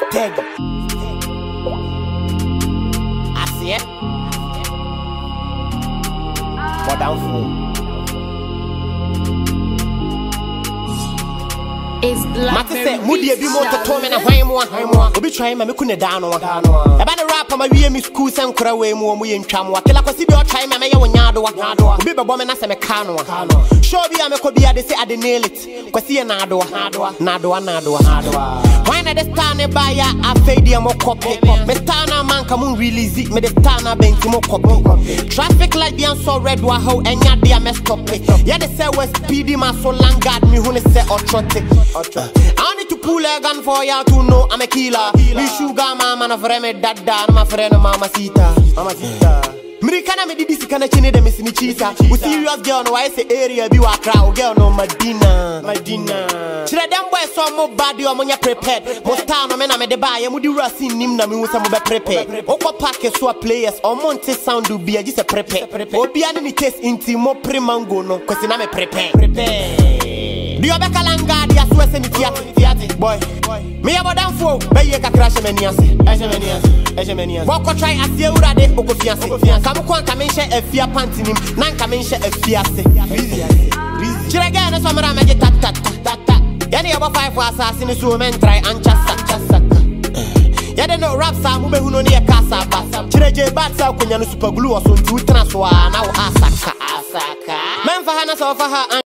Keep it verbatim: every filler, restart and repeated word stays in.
Tag. I see it. What down for? It's black. Mate say, Moody be more to torment a high more, high more. We'll be trying my Mukuna down or down. About the rap on my V M school, some crawway more, we in Chamwa. Kill a Kwesi or try my mayor when Yado, Yado, be a woman as a mecano. Show me I'm a cobia, they say I didn't nail it. Kwesi and Nado, Nado, Nado, Nado, Nado. Why not the Stana buyer? I fade a more copy. Mestana man come on release it, me the Stana bank more copy. Traffic light be on so red, waho, and ya dear messed up. Yeah, they say was speedy, my so long guard me who say or trot it. I need to pull a gun for ya to know I'm a killer. Me sugar mama and a friend dada, my friend mama sita. Mama sita. Mirikana me didi sikana chine de misini chisa. We serious girl no I say area be wa crowd girl no Medina. Medina. Chira dem boy so mo body o monya prepared. Most time no me na me de buy e mudi rasi nim na me wo say mo be prepare. Okwa pack so players o monte sound do be just prepare. Obi ani ni case inti mo pre mango no kwesi na me prepare. Prepare. Do you be kalanga dia so se ni tiati boy. Me about down for be ye ka crash me niase. Eje me niase. Eje me niase. Boko try asie urade okofiase. Come kwa kamenche efia panty nim nan kamenche efiase. Easy easy. Chirega na so mara me tat tat tat tat. Ya ne about five for assassin so men try and chasa chasa. Ya de no rap sa mu be hu no ne kasa ba. Chireje bat sa konya no super glue o so ntu tra so na wo asaka asaka. Men fa ha na so fa ha